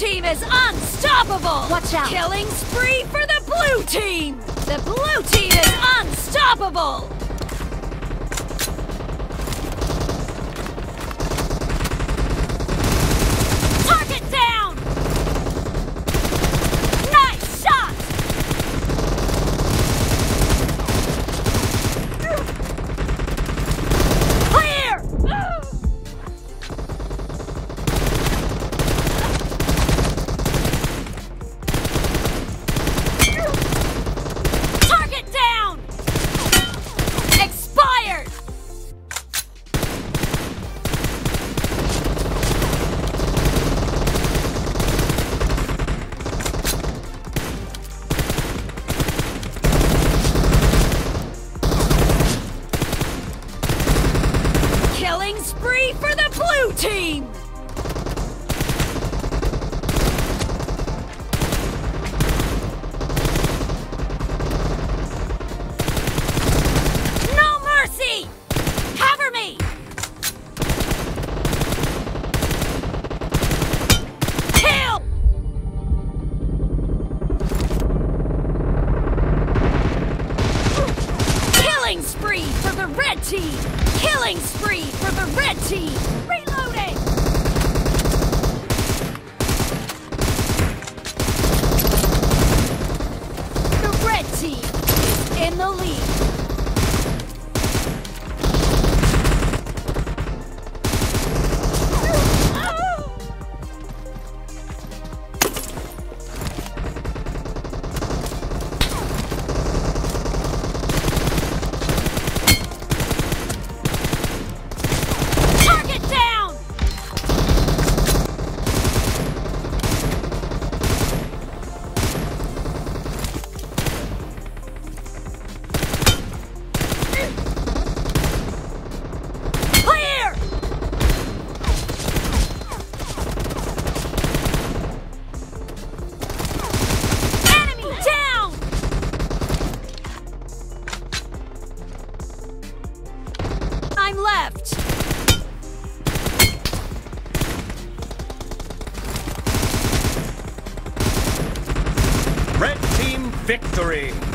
team is unstoppable! Watch out! Killing spree for the blue team! The blue team is unstoppable! Target down! Nice shot! Clear! Target down! Expired! Killing spree for the blue team! No mercy! Cover me! Kill! Killing spree for the red team! Killing spree for the red team! Reloading! The red team is in the lead. Target down! Clear! Enemy down! I'm left. Red team victory!